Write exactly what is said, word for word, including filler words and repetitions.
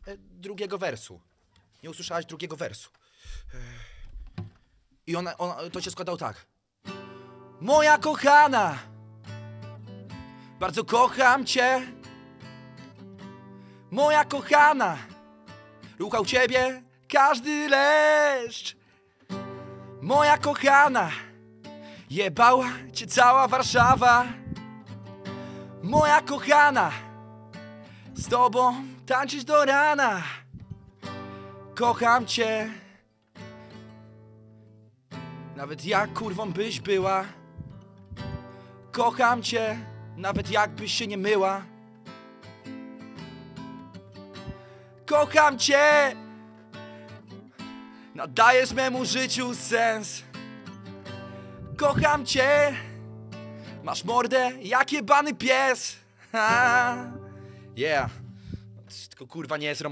e, drugiego wersu. Nie usłyszałaś drugiego wersu. E, I ona, ona, to się składało tak. Moja kochana, bardzo kocham cię. Moja kochana, ruchał ciebie każdy leszcz. Moja kochana, jebała cię cała Warszawa. Moja kochana, z tobą tańczyć do rana. Kocham cię, nawet jak kurwą byś była. Kocham cię, nawet jakbyś się nie myła. Kocham cię, nadajesz memu życiu sens. Kocham cię, masz mordę jak jebany pies. Ha, yeah. Tylko kurwa nie jest rom